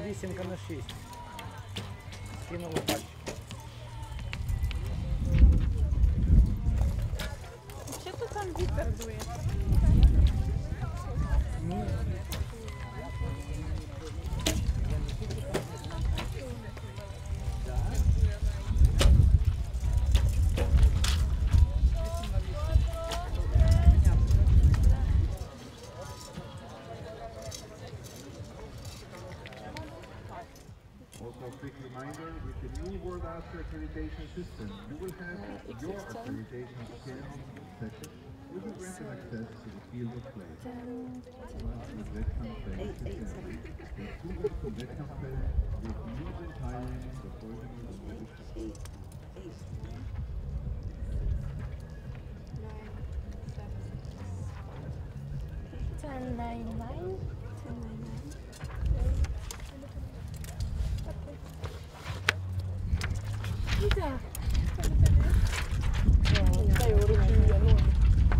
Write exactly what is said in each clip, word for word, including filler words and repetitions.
Вісімка на шість. Скинули пальчик. Чи-то там вітер дує? Ні. Also a quick reminder, with the new World Master Accreditation System, you will have your accreditation scan session. You will grant an access to the field of play. Once the Wettkampfwelt ist der Zugang zum Wettkampffeld wird nur den Teilnehmern der folgenden Möglichkeiten. ten nine nine. Gita. Dai ora più a noi.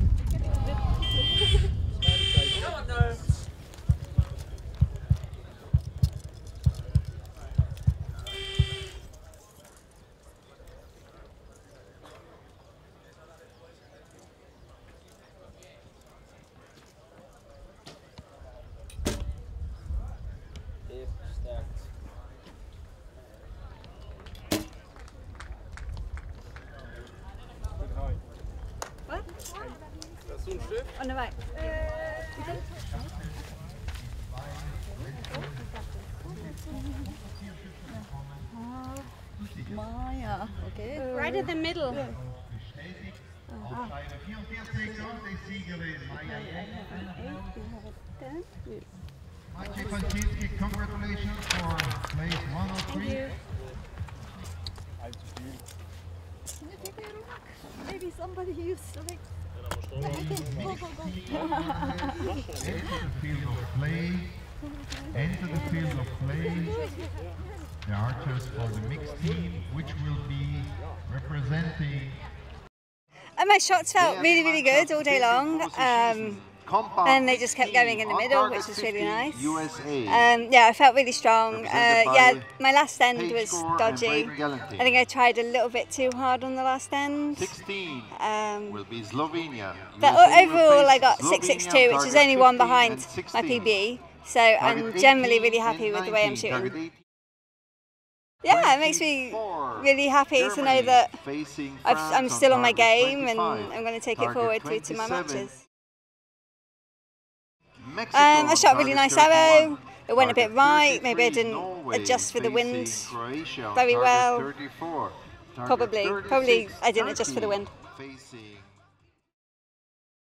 On the right. Maya, okay. Right in the middle. Maciej Pańczyński, congratulations for place one oh three. Maybe somebody used to like. Enter the field of play. Enter the field of play. The archers for the mixed team, which will be representing. And my shots felt really, really good all day long. Um, and they just kept going in the middle, which was really nice. Um, yeah, I felt really strong. Uh, yeah, my last end was dodgy. I think I tried a little bit too hard on the last end. sixteen Um, will be Slovenia. but overall, I got six six two, which is only one behind my P B. So I'm generally really happy with the way I'm shooting. Yeah, it makes me really happy to know that I've, I'm still on my game and I'm going to take it forward through to my matches. Um, I shot a really nice arrow. It went a bit right. Maybe I didn't adjust for the wind very well. Probably, probably I didn't adjust for the wind.